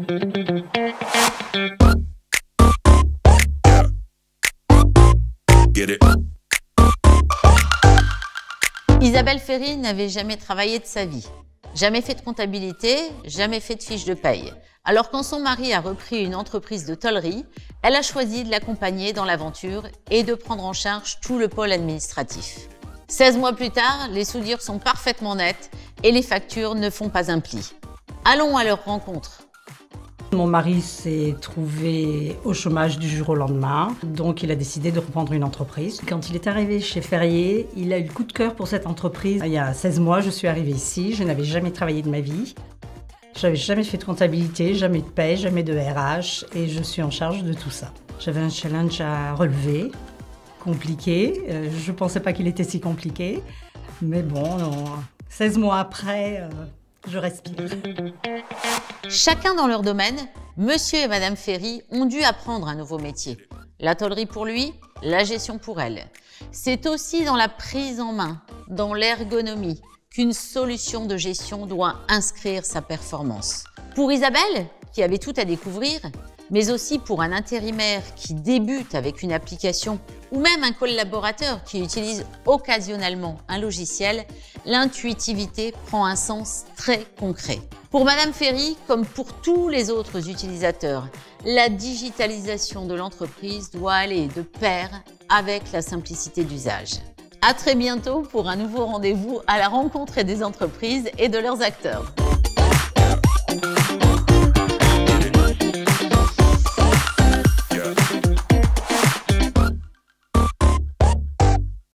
Isabelle Ferry n'avait jamais travaillé de sa vie, jamais fait de comptabilité, jamais fait de fiche de paye. Alors quand son mari a repris une entreprise de tôlerie, elle a choisi de l'accompagner dans l'aventure et de prendre en charge tout le pôle administratif. 16 mois plus tard, les soudures sont parfaitement nettes et les factures ne font pas un pli. Allons à leur rencontre. Mon mari s'est trouvé au chômage du jour au lendemain, donc il a décidé de reprendre une entreprise. Quand il est arrivé chez Ferrier, il a eu le coup de cœur pour cette entreprise. Il y a 16 mois, je suis arrivée ici, je n'avais jamais travaillé de ma vie. Je n'avais jamais fait de comptabilité, jamais de paie, jamais de RH, et je suis en charge de tout ça. J'avais un challenge à relever, compliqué. Je ne pensais pas qu'il était si compliqué, mais bon, 16 mois après, je respire. Chacun dans leur domaine, Monsieur et Madame Ferry ont dû apprendre un nouveau métier. La tôlerie pour lui, la gestion pour elle. C'est aussi dans la prise en main, dans l'ergonomie, qu'une solution de gestion doit inscrire sa performance. Pour Isabelle, qui avait tout à découvrir, mais aussi pour un intérimaire qui débute avec une application ou même un collaborateur qui utilise occasionnellement un logiciel, l'intuitivité prend un sens très concret. Pour Madame Ferry, comme pour tous les autres utilisateurs, la digitalisation de l'entreprise doit aller de pair avec la simplicité d'usage. À très bientôt pour un nouveau rendez-vous à la rencontre des entreprises et de leurs acteurs.